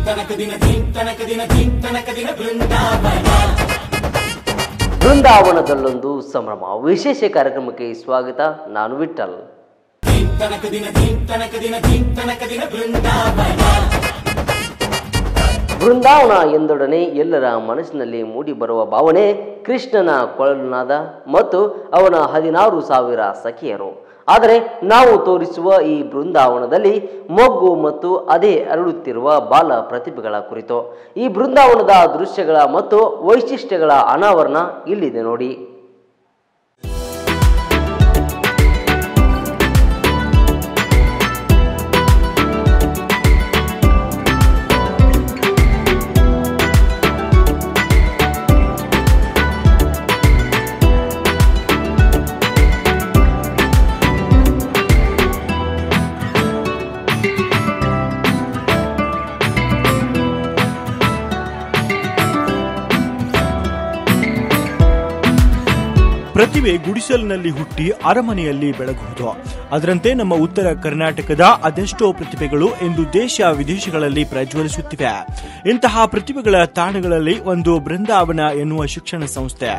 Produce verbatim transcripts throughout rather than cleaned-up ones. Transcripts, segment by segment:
ಬೃಂದಾವನದಲ್ಲೊಂದು ಸಂಭ್ರಮ ವಿಶೇಷ ಕಾರ್ಯಕ್ರಮಕ್ಕೆ ಸ್ವಾಗತ. ನಾನು ವಿಠಲ್. ಬೃಂದಾವನ ಎಂದೊಡನೆ ಎಲ್ಲರ ಮನಸ್ಸಿನಲ್ಲಿ ಮೂಡಿ ಬರುವ ಭಾವನೆ ಕೃಷ್ಣನ ಕೊಳಲುನಾದ ಮತ್ತು ಅವನ ಹದಿನಾರು ಸಾವಿರ ಸಖಿಯರು. ಆದರೆ ನಾವು ತೋರಿಸುವ ಈ ಬೃಂದಾವನದಲ್ಲಿ ಮೊಗ್ಗು ಮತ್ತು ಅದೇ ಅರಳುತ್ತಿರುವ ಬಾಲ ಪ್ರತಿಭೆಗಳ ಕುರಿತು ಈ ಬೃಂದಾವನದ ದೃಶ್ಯಗಳ ಮತ್ತು ವೈಶಿಷ್ಟ್ಯಗಳ ಅನಾವರಣ ಇಲ್ಲಿದೆ ನೋಡಿ. ಪ್ರತಿಭೆ ಗುಡಿಸಲಿನಲ್ಲಿ ಹುಟ್ಟಿ ಅರಮನೆಯಲ್ಲಿ ಬೆಳಗುವುದು. ಅದರಂತೆ ನಮ್ಮ ಉತ್ತರ ಕರ್ನಾಟಕದ ಅದೆಷ್ಟೋ ಪ್ರತಿಭೆಗಳು ಇಂದು ದೇಶ ವಿದೇಶಗಳಲ್ಲಿ ಪ್ರಜ್ವಲಿಸುತ್ತಿವೆ. ಇಂತಹ ಪ್ರತಿಭೆಗಳ ತಾಣಗಳಲ್ಲಿ ಒಂದು ಬೃಂದಾವನ ಎನ್ನುವ ಶಿಕ್ಷಣ ಸಂಸ್ಥೆ.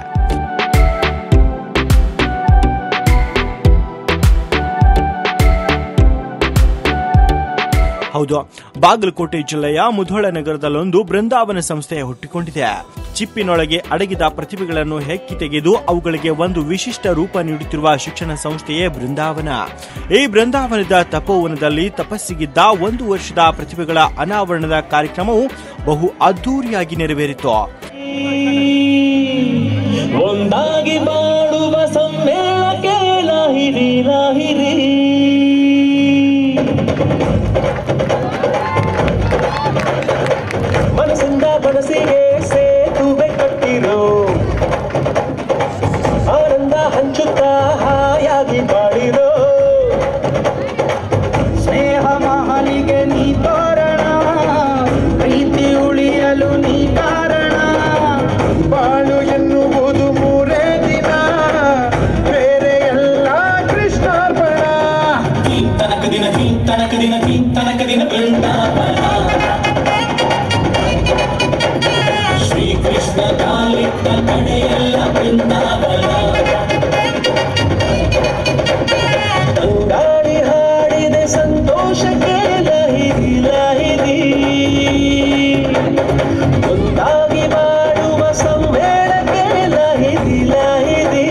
ಹೌದು, ಬಾಗಲಕೋಟೆ ಜಿಲ್ಲೆಯ ಮುಧೋಳ ನಗರದಲ್ಲೊಂದು ಬೃಂದಾವನ ಸಂಸ್ಥೆ ಹುಟ್ಟಿಕೊಂಡಿದೆ. ಚಿಪ್ಪಿನೊಳಗೆ ಅಡಗಿದ ಪ್ರತಿಭೆಗಳನ್ನು ಹೆಕ್ಕಿ ತೆಗೆದು ಅವುಗಳಿಗೆ ಒಂದು ವಿಶಿಷ್ಟ ರೂಪ ನೀಡುತ್ತಿರುವ ಶಿಕ್ಷಣ ಸಂಸ್ಥೆಯೇ ಬೃಂದಾವನ. ಈ ಬೃಂದಾವನದ ತಪೋವನದಲ್ಲಿ ತಪಸ್ಸಿಗಿದ್ದ ಒಂದು ವರ್ಷದ ಪ್ರತಿಭೆಗಳ ಅನಾವರಣದ ಕಾರ್ಯಕ್ರಮವು ಬಹು ಅದ್ದೂರಿಯಾಗಿ ನೆರವೇರಿತು. ಒಂದಾಗಿ ಮಾಡುವ ಸಮ್ಮೇಳನಕ್ಕೆ ಲಾಹಿರಿ ಲಾಹಿರಿ ಮನಸ್ಸಿಂದ ಮನಸ್ಸಿಗೆ ಸೇತುವೆ ಕಟ್ಟಿರೋ ಆನಂದ ಹಂಚುತ್ತಾ ಹಾಯಾಗಿ ಬಾಳಿರೋ ಸ್ನೇಹ ಮಹಲಿಗೆ ನೀ ತೋರಣ ಪ್ರೀತಿ ಉಳಿಯಲು ನೀ ಕಾರಣ ಬಾಳು ಎನ್ನುವುದು ಮೂರೇ ದಿನ ಬೇರೆ ಎಲ್ಲ ಕೃಷ್ಣಾರ್ಪಣ. ತನಕ ದಿನ ತನಕ ದಿನ ತನಕ ದಿನ ಬೃಂದಾವನ ಶ್ರೀಕೃಷ್ಣ ಕಾಲಿಟ್ಟ ಕಡೆಯೆಲ್ಲ ಬೃಂದಾವನ. ತಂಗಾಳಿ ಹಾಡಿದೆ ಸಂತೋಷಕ್ಕೆ ಲಾಹಿರಿ ಲಾಹಿರಿ ಒಂದಾಗಿ ಮಾಡುವ ಸಮ್ಮೇಳನಕ್ಕೆ ಲಾಹಿರಿ ಲಾಹಿರಿ.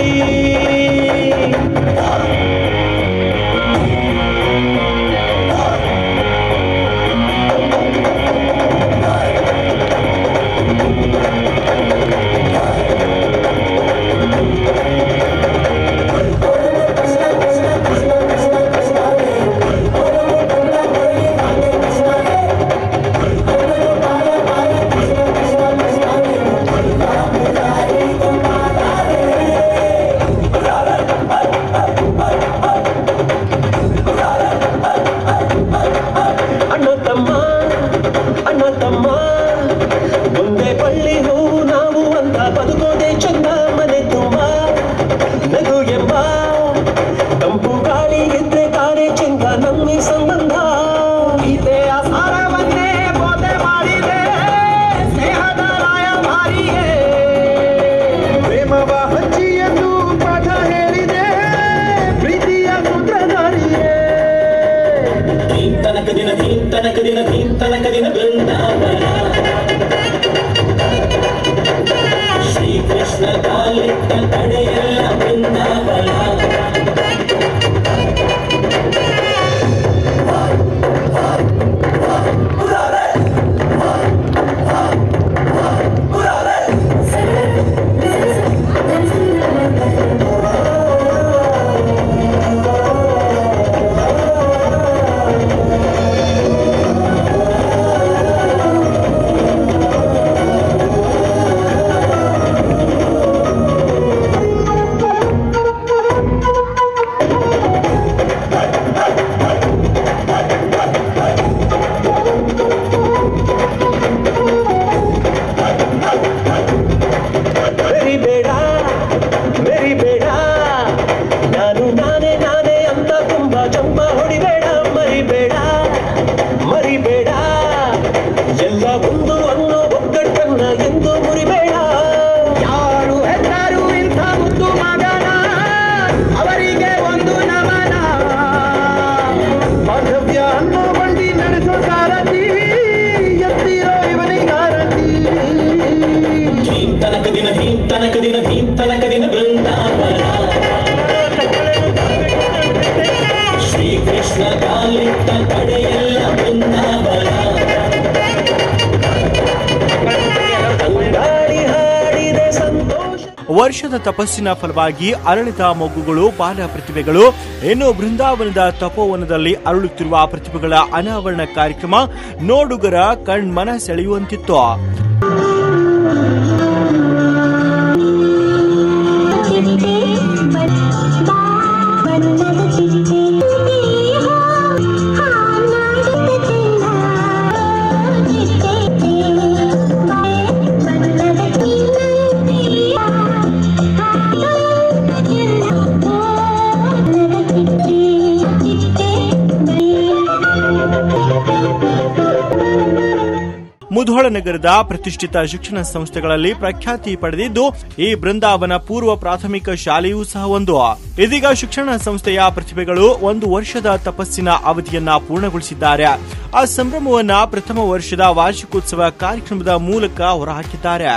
ಶ್ರೀಕೃಷ್ಣ ಕಾಲಿಟ್ಟ ಕಡೆಯೆಲ್ಲ ಬೃಂದಾವನ. ಒಂದು ಅನ್ನೋ ಒಗ್ಗಟ್ಟನ್ನ ಎಂದು ಮುರಿಬೇಡ. ಯಾರು ಹೆಸರು ಇಂಥ ಮುದ್ದು ಮಗನ, ಅವರಿಗೆ ಒಂದು ನಮನ. ಬಾಂಧವ್ಯ ಅನ್ನೋ ಬಂಡಿ ನಡೆಸೋ ಸಾರಥಿ, ಎತ್ತಿರೋ ಇವನಿಗಾರತಿ. ಭೀಮ್ ತನಕ ದಿನ ಭೀಮ್ ತನಕ ದಿನ ಭೀಮ್ ತನಕ ದಿನ ಬೃಂದಾವನ. ಶ್ರೀಕೃಷ್ಣ ಕಾಲಿಟ್ಟ ಕಡೆಯೆಲ್ಲ ಬೃಂದಾವನ. ವರ್ಷದ ತಪಸ್ಸಿನ ಫಲವಾಗಿ ಅರಳಿದ ಮೊಗ್ಗುಗಳು, ಬಾಲ ಪ್ರತಿಭೆಗಳು, ಇನ್ನು ಬೃಂದಾವನದ ತಪೋವನದಲ್ಲಿ ಅರಳುತ್ತಿರುವ ಪ್ರತಿಭೆಗಳ ಅನಾವರಣ ಕಾರ್ಯಕ್ರಮ ನೋಡುಗರ ಕಣ್ಮನ ಸೆಳೆಯುವಂತಿತ್ತು. ಮುಧೋಳ ನಗರದ ಪ್ರತಿಷ್ಠಿತ ಶಿಕ್ಷಣ ಸಂಸ್ಥೆಗಳಲ್ಲಿ ಪ್ರಖ್ಯಾತಿ ಪಡೆದಿದ್ದು ಈ ಬೃಂದಾವನ ಪೂರ್ವ ಪ್ರಾಥಮಿಕ ಶಾಲೆಯೂ ಸಹ ಒಂದು. ಇದೀಗ ಶಿಕ್ಷಣ ಸಂಸ್ಥೆಯ ಪ್ರತಿಭೆಗಳು ಒಂದು ವರ್ಷದ ತಪಸ್ಸಿನ ಅವಧಿಯನ್ನ ಪೂರ್ಣಗೊಳಿಸಿದ್ದಾರೆ. ಆ ಸಂಭ್ರಮವನ್ನ ಪ್ರಥಮ ವರ್ಷದ ವಾರ್ಷಿಕೋತ್ಸವ ಕಾರ್ಯಕ್ರಮದ ಮೂಲಕ ಹೊರಹಾಕಿದ್ದಾರೆ.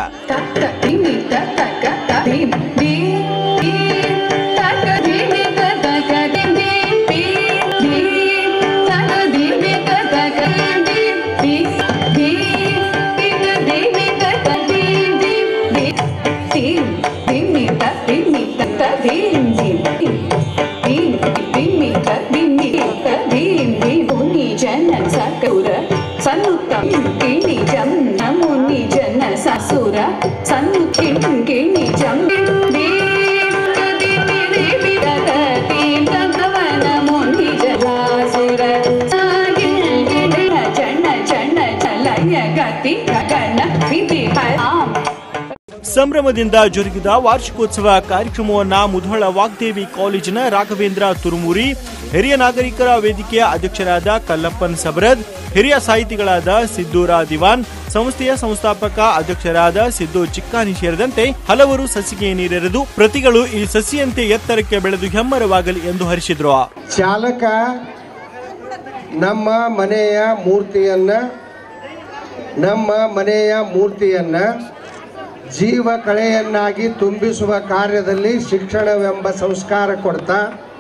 ಸಂಭ್ರಮದಿಂದ ಜರುಗಿದ ವಾರ್ಷಿಕೋತ್ಸವ ಕಾರ್ಯಕ್ರಮವನ್ನು ಮುಧೋಳ ವಾಗ್ದೇವಿ ಕಾಲೇಜಿನ ರಾಘವೇಂದ್ರ ತುರುಮೂರಿ, ಹಿರಿಯ ನಾಗರಿಕರ ವೇದಿಕೆಯ ಅಧ್ಯಕ್ಷರಾದ ಕಲ್ಲಪ್ಪನ್ ಸಬರದ್, ಹಿರಿಯ ಸಾಹಿತಿಗಳಾದ ಸಿದ್ದೂರ ದಿವಾನ್, ಸಂಸ್ಥೆಯ ಸಂಸ್ಥಾಪಕ ಅಧ್ಯಕ್ಷರಾದ ಸಿದ್ದು ಚಿಕ್ಕಾನಿ ಸೇರಿದಂತೆ ಹಲವರು ಸಸಿಗೆ ನೀರೆರೆದು ಪ್ರತಿಗಳು ಈ ಸಸಿಯಂತೆ ಎತ್ತರಕ್ಕೆ ಬೆಳೆದು ಹೆಮ್ಮರವಾಗಲಿ ಎಂದು ಹರಿಸಿದ್ರು. ಚಾಲಕ ನಮ್ಮ ಮನೆಯ ಮೂರ್ತಿಯನ್ನ ನಮ್ಮ ಮನೆಯ ಮೂರ್ತಿಯನ್ನ ಜೀವ ಕಳೆಯನ್ನಾಗಿ ತುಂಬಿಸುವ ಕಾರ್ಯದಲ್ಲಿ ಶಿಕ್ಷಣವೆಂಬ ಸಂಸ್ಕಾರ ಕೊಡ್ತಾ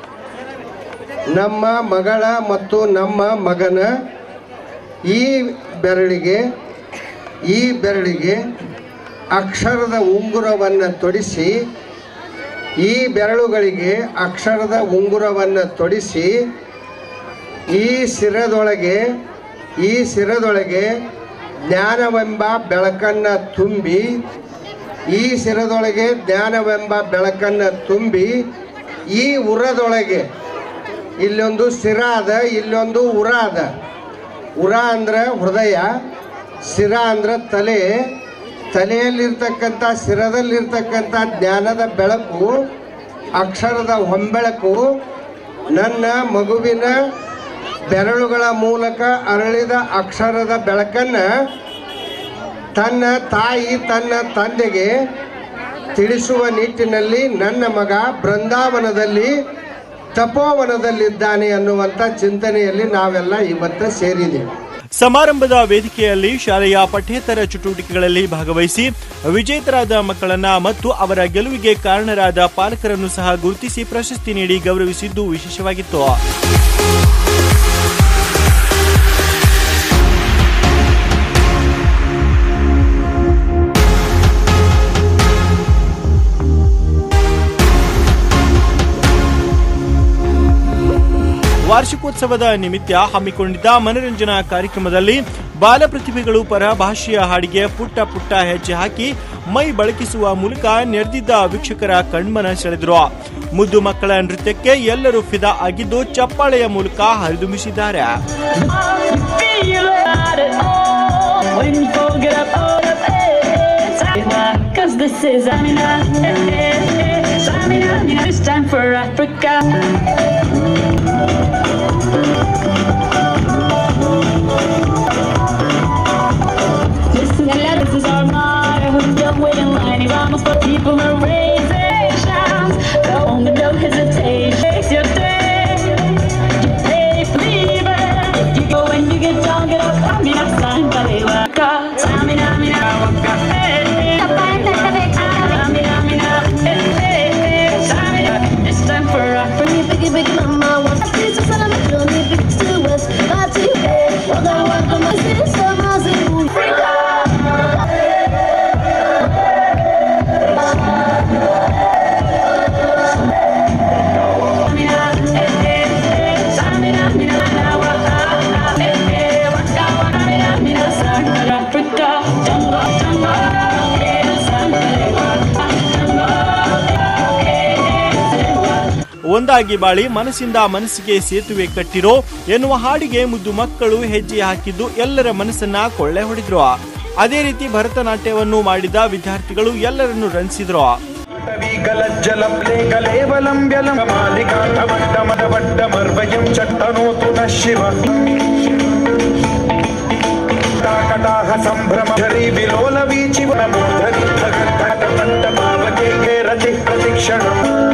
ನಮ್ಮ ಮಗಳ ಮತ್ತು ನಮ್ಮ ಮಗನ ಈ ಬೆರಳಿಗೆ ಈ ಬೆರಳಿಗೆ ಅಕ್ಷರದ ಉಂಗುರವನ್ನು ತೊಡಿಸಿ ಈ ಬೆರಳುಗಳಿಗೆ ಅಕ್ಷರದ ಉಂಗುರವನ್ನು ತೊಡಿಸಿ ಈ ಶಿರದೊಳಗೆ ಈ ಶಿರದೊಳಗೆ ಜ್ಞಾನವೆಂಬ ಬೆಳಕನ್ನು ತುಂಬಿ ಈ ಶಿರದೊಳಗೆ ಜ್ಞಾನವೆಂಬ ಬೆಳಕನ್ನು ತುಂಬಿ ಈ ಉರದೊಳಗೆ ಇಲ್ಲೊಂದು ಶಿರ ಅದ, ಇಲ್ಲೊಂದು ಉರ ಅದ. ಉರ ಅಂದ್ರೆ ಹೃದಯ, ಶಿರ ಅಂದ್ರೆ ತಲೆ. ತಲೆಯಲ್ಲಿರ್ತಕ್ಕಂಥ ಶಿರದಲ್ಲಿರ್ತಕ್ಕಂಥ ಜ್ಞಾನದ ಬೆಳಕು, ಅಕ್ಷರದ ಹೊಂಬೆಳಕು ನನ್ನ ಮಗುವಿನ ಬೆರಳುಗಳ ಮೂಲಕ ಅರಳಿದ ಅಕ್ಷರದ ಬೆಳಕನ್ನು ತನ್ನ ತಾಯಿ ತನ್ನ ತಂದೆಗೆ ತಿಳಿಸುವ ನಿಟ್ಟಿನಲ್ಲಿ ನನ್ನ ಮಗ ಬೃಂದಾವನದಲ್ಲಿ ತಪೋವನದಲ್ಲಿದ್ದಾನೆ ಅನ್ನುವಂಥ ಚಿಂತನೆಯಲ್ಲಿ ನಾವೆಲ್ಲ ಇವತ್ತು ಸೇರಿದ್ದೀವಿ. ಸಮಾರಂಭದ ವೇದಿಕೆಯಲ್ಲಿ ಶಾಲೆಯ ಪಠ್ಯೇತರ ಚಟುವಟಿಕೆಗಳಲ್ಲಿ ಭಾಗವಹಿಸಿ ವಿಜೇತರಾದ ಮಕ್ಕಳನ್ನ ಮತ್ತು ಅವರ ಗೆಲುವಿಗೆ ಕಾರಣರಾದ ಪಾಲಕರನ್ನು ಸಹ ಗುರುತಿಸಿ ಪ್ರಶಸ್ತಿ ನೀಡಿ ಗೌರವಿಸಿದ್ದು ವಿಶೇಷವಾಗಿತ್ತು. ವಾರ್ಷಿಕೋತ್ಸವದ ನಿಮಿತ್ತ ಹಮ್ಮಿಕೊಂಡಿದ್ದ ಮನರಂಜನಾ ಕಾರ್ಯಕ್ರಮದಲ್ಲಿ ಬಾಲ ಪ್ರತಿಭೆಗಳು ಪರಭಾಷೆಯ ಹಾಡಿಗೆ ಪುಟ್ಟ ಪುಟ್ಟ ಹೆಜ್ಜೆ ಹಾಕಿ ಮೈ ಬಳಕಿಸುವ ಮೂಲಕ ನೆರೆದಿದ್ದ ವೀಕ್ಷಕರ ಕಣ್ಮನ ಸೆಳೆದರು. ಮುದ್ದು ಮಕ್ಕಳ ನೃತ್ಯಕ್ಕೆ ಎಲ್ಲರೂ ಫಿದಾ ಆಗಿದ್ದು ಚಪ್ಪಾಳೆಯ ಮೂಲಕ ಹರಿದುಂಬಿಸಿದ್ದಾರೆ. ಒಂದಾಗಿ ಬಾಳಿ ಮನಸ್ಸಿಂದ ಮನಸ್ಸಿಗೆ ಸೇತುವೆ ಕಟ್ಟಿರೋ ಎನ್ನುವ ಹಾಡಿಗೆ ಮುದ್ದು ಮಕ್ಕಳು ಹೆಜ್ಜೆ ಹಾಕಿದ್ದು ಎಲ್ಲರ ಮನಸ್ಸನ್ನ ಕೊಳ್ಳೆ ಹೊಡೆದ್ರು. ಅದೇ ರೀತಿ ಭರತನಾಟ್ಯವನ್ನು ಮಾಡಿದ ವಿದ್ಯಾರ್ಥಿಗಳು ಎಲ್ಲರನ್ನು ರಂಜಿಸಿದ್ರು. ಸಂಭ್ರಮ ವಿಲೋಲ ವೀಚಿ ರತಿ ಪ್ರತಿಕ್ಷಣ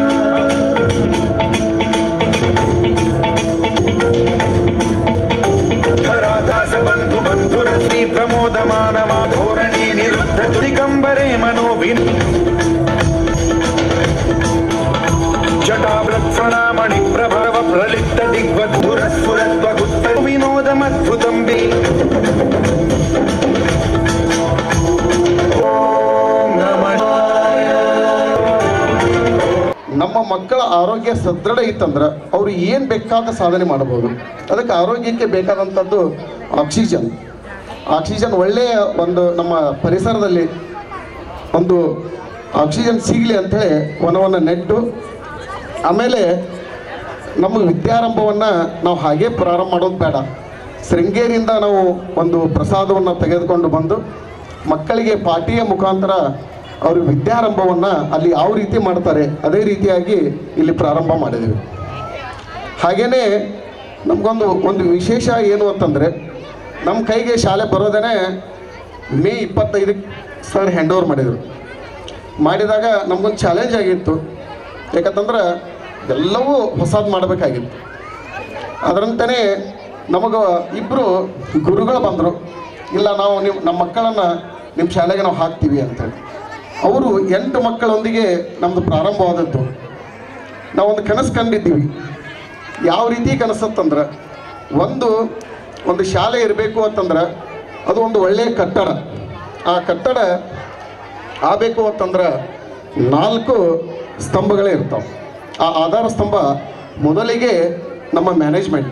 ಧರಾದಾಸ ಬಂಧು ಬಂಧುರ ಶ್ರೀ ಪ್ರಮೋದಮಾನ ಧೋರಣಿ ನಿರುದ್ಧ ದಿಗಂಬರೇ ಮನೋವಿನ್ ಜಟಾವೃತ್ಸಣಾಮಣಿ ಪ್ರಭವ ಪ್ರಲಿಪ್ತ ದಿಗ್ವಧುರ ಸ್ಫುರತ್ವ ಗುಪ್ತ ವಿನೋದಮದ್ಭುತಂಬಿ ನಮ್ಮ ಮಕ್ಕಳ ಆರೋಗ್ಯ ಸದೃಢ ಇತ್ತಂದ್ರೆ ಅವರು ಏನು ಬೇಕಾದ ಸಾಧನೆ ಮಾಡಬಹುದು. ಅದಕ್ಕೆ ಆರೋಗ್ಯಕ್ಕೆ ಬೇಕಾದಂಥದ್ದು ಆಕ್ಸಿಜನ್. ಆಕ್ಸಿಜನ್ ಒಳ್ಳೆಯ ಒಂದು ನಮ್ಮ ಪರಿಸರದಲ್ಲಿ ಒಂದು ಆಕ್ಸಿಜನ್ ಸಿಗಲಿ ಅಂಥೇಳಿ ವನವನ್ನು ನೆಟ್ಟು ಆಮೇಲೆ ನಮ್ಮ ವಿದ್ಯಾರಂಭವನ್ನು ನಾವು ಹಾಗೆ ಪ್ರಾರಂಭ ಮಾಡೋದು ಬೇಡ. ಶೃಂಗೇರಿಯಿಂದ ನಾವು ಒಂದು ಪ್ರಸಾದವನ್ನು ತೆಗೆದುಕೊಂಡು ಬಂದು ಮಕ್ಕಳಿಗೆ ಪಾಠಿಯ ಮುಖಾಂತರ ಅವರು ವಿದ್ಯಾರಂಭವನ್ನು ಅಲ್ಲಿ ಯಾವ ರೀತಿ ಮಾಡ್ತಾರೆ ಅದೇ ರೀತಿಯಾಗಿ ಇಲ್ಲಿ ಪ್ರಾರಂಭ ಮಾಡಿದ್ದೀವಿ. ಹಾಗೆಯೇ ನಮಗೊಂದು ಒಂದು ವಿಶೇಷ ಏನು ಅಂತಂದರೆ ನಮ್ಮ ಕೈಗೆ ಶಾಲೆ ಬರೋದೇ ಮೇ ಇಪ್ಪತ್ತೈದಕ್ಕೆ ಸರ್ ಹ್ಯಾಂಡ್ ಓವರ್ ಮಾಡಿದರು. ಮಾಡಿದಾಗ ನಮಗೊಂದು ಚಾಲೆಂಜ್ ಆಗಿತ್ತು. ಯಾಕಂತಂದ್ರೆ ಎಲ್ಲವೂ ಹೊಸದು ಮಾಡಬೇಕಾಗಿತ್ತು. ಅದರಂತೆಯೇ ನಮಗೆ ಇಬ್ಬರು ಗುರುಗಳು ಬಂದರು, ಇಲ್ಲ ನಾವು ನಿಮ್ಮ ನಮ್ಮ ಮಕ್ಕಳನ್ನು ನಿಮ್ಮ ಶಾಲೆಗೆ ನಾವು ಹಾಕ್ತೀವಿ ಅಂತೇಳಿ. ಅವರು ಎಂಟು ಮಕ್ಕಳೊಂದಿಗೆ ನಮ್ಮದು ಪ್ರಾರಂಭವಾದದ್ದು. ನಾವೊಂದು ಕನಸು ಕಂಡಿದ್ದೀವಿ. ಯಾವ ರೀತಿ ಕನಸತ್ತಂದ್ರೆ ಒಂದು ಒಂದು ಶಾಲೆ ಇರಬೇಕು ಅಂತಂದ್ರೆ ಅದು ಒಂದು ಒಳ್ಳೆಯ ಕಟ್ಟಡ. ಆ ಕಟ್ಟಡ ಆಗಬೇಕು ಅಂತಂದ್ರೆ ನಾಲ್ಕು ಸ್ತಂಭಗಳೇ ಇರ್ತಾವೆ. ಆ ಆಧಾರ ಸ್ತಂಭ ಮೊದಲಿಗೆ ನಮ್ಮ ಮ್ಯಾನೇಜ್ಮೆಂಟ್,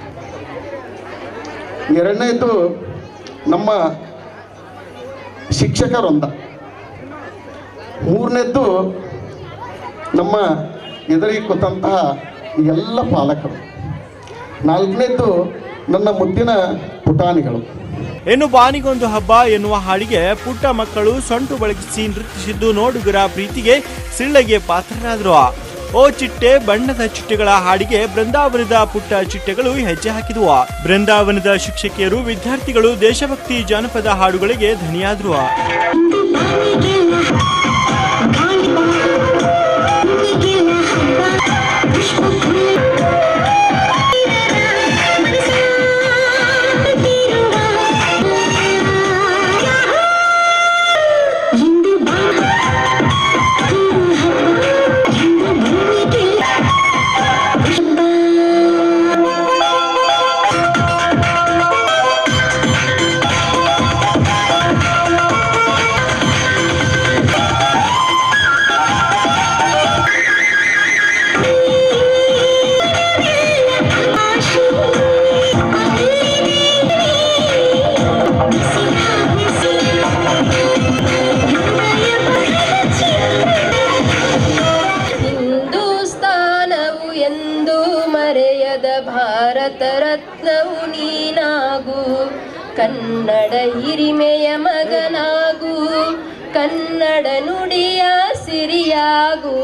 ಎರಡನೇದು ನಮ್ಮ ಶಿಕ್ಷಕರೊಂದ, ಮೂರನೇದ್ದು ನಮ್ಮ ಎದುರಿಗೆ ಕೂತಂತಹ ಎಲ್ಲ ಪಾಲಕರು, ನಾಲ್ಕನೇದ್ದು ನನ್ನ ಮುದ್ದಿನ ಪುಟಾಣಿಗಳು. ಇನ್ನು ಬಾನಿಗೊಂದು ಹಬ್ಬ ಎನ್ನುವ ಹಾಡಿಗೆ ಪುಟ್ಟ ಮಕ್ಕಳು ಸೊಂಟು ಬಳಗಿಸಿ ನೃತ್ಯಿಸಿದ್ದು ನೋಡುಗರ ಪ್ರೀತಿಗೆ ಸಿಳ್ಳೆಗೆ ಪಾತ್ರರಾದರು. ಓ ಚಿಟ್ಟೆ ಬಣ್ಣದ ಚಿಟ್ಟೆಗಳ ಹಾಡಿಗೆ ಬೃಂದಾವನದ ಪುಟ್ಟ ಚಿಟ್ಟೆಗಳು ಹೆಜ್ಜೆ ಹಾಕಿದವು. ಬೃಂದಾವನದ ಶಿಕ್ಷಕಿಯರು ವಿದ್ಯಾರ್ಥಿಗಳು ದೇಶಭಕ್ತಿ ಜಾನಪದ ಹಾಡುಗಳಿಗೆ ಧನಿಯಾದರು. ಭಾರತ ರತ್ನವು ನೀನಾಗು, ಕನ್ನಡ ಹಿರಿಮೆಯ ಮಗನಾಗು, ಕನ್ನಡ ನುಡಿಯ ಸಿರಿಯಾಗು,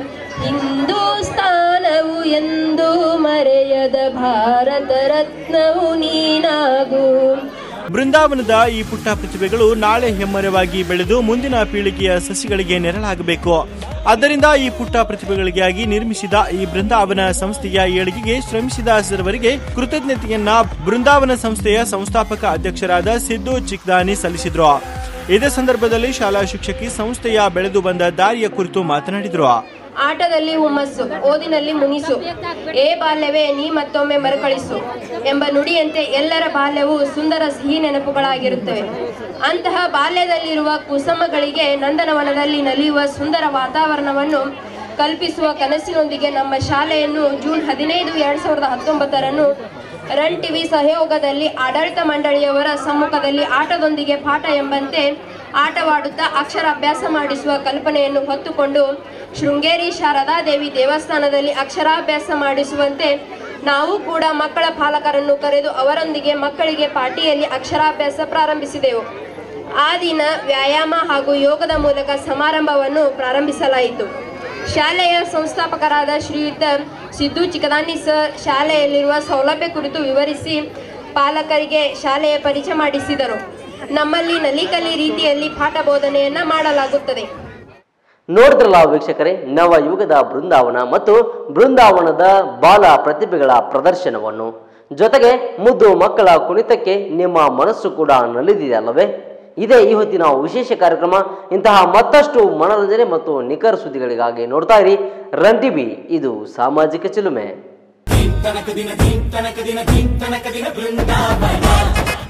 ಹಿಂದೂಸ್ತಾನವು ಎಂದು ಮರೆಯದ ಭಾರತ ರತ್ನವು ನೀನಾಗು. ಬೃಂದಾವನದ ಈ ಪುಟ್ಟ ಪ್ರತಿಭೆಗಳು ನಾಳೆ ಹೆಮ್ಮರವಾಗಿ ಬೆಳೆದು ಮುಂದಿನ ಪೀಳಿಗೆಯ ಸಸಿಗಳಿಗೆ ನೆರಳಾಗಬೇಕು. ಆದ್ದರಿಂದ ಈ ಪುಟ್ಟ ಪ್ರತಿಭೆಗಳಿಗಾಗಿ ನಿರ್ಮಿಸಿದ ಈ ಬೃಂದಾವನ ಸಂಸ್ಥೆಯ ಏಳಿಗೆಗೆ ಶ್ರಮಿಸಿದ ಸರ್ವರಿಗೆ ಕೃತಜ್ಞತೆಯನ್ನ ಬೃಂದಾವನ ಸಂಸ್ಥೆಯ ಸಂಸ್ಥಾಪಕ ಅಧ್ಯಕ್ಷರಾದ ಸಿದ್ದು ಚಿಕ್ದಾನಿ ಸಲ್ಲಿಸಿದ್ರು. ಇದೇ ಸಂದರ್ಭದಲ್ಲಿ ಶಾಲಾ ಶಿಕ್ಷಕಿ ಸಂಸ್ಥೆಯ ಬೆಳೆದು ಬಂದ ದಾರಿಯ ಕುರಿತು ಮಾತನಾಡಿದ್ರು. ಆಟದಲ್ಲಿ ಹುಮ್ಮಸ್ಸು, ಓದಿನಲ್ಲಿ ಮುನಿಸು, ಏ ಬಾಲ್ಯವೇ ನೀ ಮತ್ತೊಮ್ಮೆ ಮರುಕಳಿಸು ಎಂಬ ನುಡಿಯಂತೆ ಎಲ್ಲರ ಬಾಲ್ಯವು ಸುಂದರ ಸಿಹಿ ನೆನಪುಗಳಾಗಿರುತ್ತವೆ. ಅಂತಹ ಬಾಲ್ಯದಲ್ಲಿರುವ ಕುಸುಮಗಳಿಗೆ ನಂದನವನದಲ್ಲಿ ನಲಿಯುವ ಸುಂದರ ವಾತಾವರಣವನ್ನು ಕಲ್ಪಿಸುವ ಕನಸಿನೊಂದಿಗೆ ನಮ್ಮ ಶಾಲೆಯನ್ನು ಜೂನ್ ಹದಿನೈದು ಎರಡ್ ಸಾವಿರದ ಹತ್ತೊಂಬತ್ತರಂದು ರನ್ ಟಿವಿ ಸಹಯೋಗದಲ್ಲಿ ಆಡಳಿತ ಮಂಡಳಿಯವರ ಸಮ್ಮುಖದಲ್ಲಿ ಆಟದೊಂದಿಗೆ ಪಾಠ ಎಂಬಂತೆ ಆಟವಾಡುತ್ತಾ ಅಕ್ಷರಾಭ್ಯಾಸ ಮಾಡಿಸುವ ಕಲ್ಪನೆಯನ್ನು ಹೊತ್ತುಕೊಂಡು ಶೃಂಗೇರಿ ಶಾರದಾದೇವಿ ದೇವಸ್ಥಾನದಲ್ಲಿ ಅಕ್ಷರಾಭ್ಯಾಸ ಮಾಡಿಸುವಂತೆ ನಾವು ಕೂಡ ಮಕ್ಕಳ ಪಾಲಕರನ್ನು ಕರೆದು ಅವರೊಂದಿಗೆ ಮಕ್ಕಳಿಗೆ ಪಾಟಿಯಲ್ಲಿ ಅಕ್ಷರಾಭ್ಯಾಸ ಪ್ರಾರಂಭಿಸಿದೆವು. ಆ ದಿನ ವ್ಯಾಯಾಮ ಹಾಗೂ ಯೋಗದ ಮೂಲಕ ಸಮಾರಂಭವನ್ನು ಪ್ರಾರಂಭಿಸಲಾಯಿತು. ಶಾಲೆಯ ಸಂಸ್ಥಾಪಕರಾದ ಶ್ರೀಯುತ ಸಿದ್ದು ಚಿಕ್ಕದಾನಿ ಸರ್ ಶಾಲೆಯಲ್ಲಿರುವ ಸೌಲಭ್ಯ ಕುರಿತು ವಿವರಿಸಿ ಪಾಲಕರಿಗೆ ಶಾಲೆಯ ಪರಿಚಯ ಮಾಡಿಸಿದರು. ನಮ್ಮಲ್ಲಿ ನಲಿಕಲಿ ರೀತಿಯಲ್ಲಿ ಪಾಠ ಬೋಧನೆಯನ್ನ ಮಾಡಲಾಗುತ್ತದೆ. ನೋಡಿದ್ರಲ್ಲ ವೀಕ್ಷಕರೇ, ನವ ಯುಗದ ಬೃಂದಾವನ ಮತ್ತು ಬೃಂದಾವನದ ಬಾಲ ಪ್ರತಿಭೆಗಳ ಪ್ರದರ್ಶನವನ್ನು, ಜೊತೆಗೆ ಮುದ್ದು ಮಕ್ಕಳ ಕುಣಿತಕ್ಕೆ ನಿಮ್ಮ ಮನಸ್ಸು ಕೂಡ ನಲಿದಿದೆ ಅಲ್ಲವೇ? ಇದೇ ಈ ಹೊತ್ತಿನ ವಿಶೇಷ ಕಾರ್ಯಕ್ರಮ. ಇಂತಹ ಮತ್ತಷ್ಟು ಮನರಂಜನೆ ಮತ್ತು ನಿಖರ ಸುದ್ದಿಗಳಿಗಾಗಿ ನೋಡ್ತಾ ಇರಿ ರನ್ ಟಿವಿ, ಇದು ಸಾಮಾಜಿಕ ಚಿಲುಮೆ.